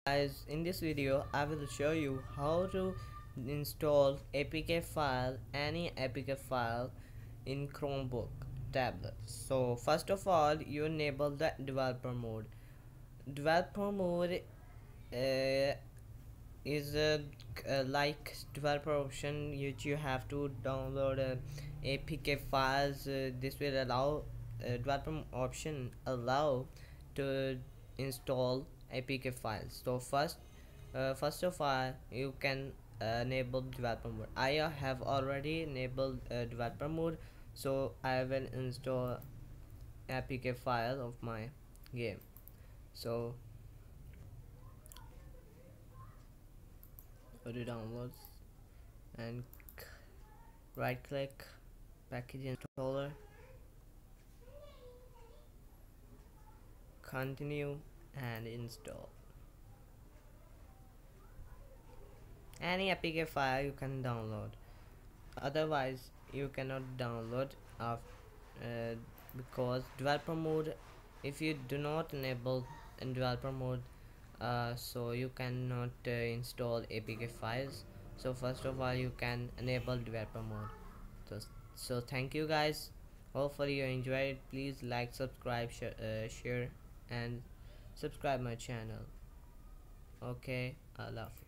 Guys, in this video I will show you how to install APK file, any APK file in Chromebook tablet. So first of all, you enable the developer mode. Developer mode is like developer option which you have to download APK files. This will allow developer option allow to install APK files. So first of all, you can enable developer mode. I have already enabled developer mode, so I will install APK file of my game. So go to downloads and right click package installer, continue and install. Any APK file you can download, otherwise you cannot download because developer mode, if you do not enable in developer mode, so you cannot install APK files. So first of all, you can enable developer mode. So thank you guys, hopefully you enjoyed it. Please like, subscribe, share and subscribe my channel. Okay, I love you.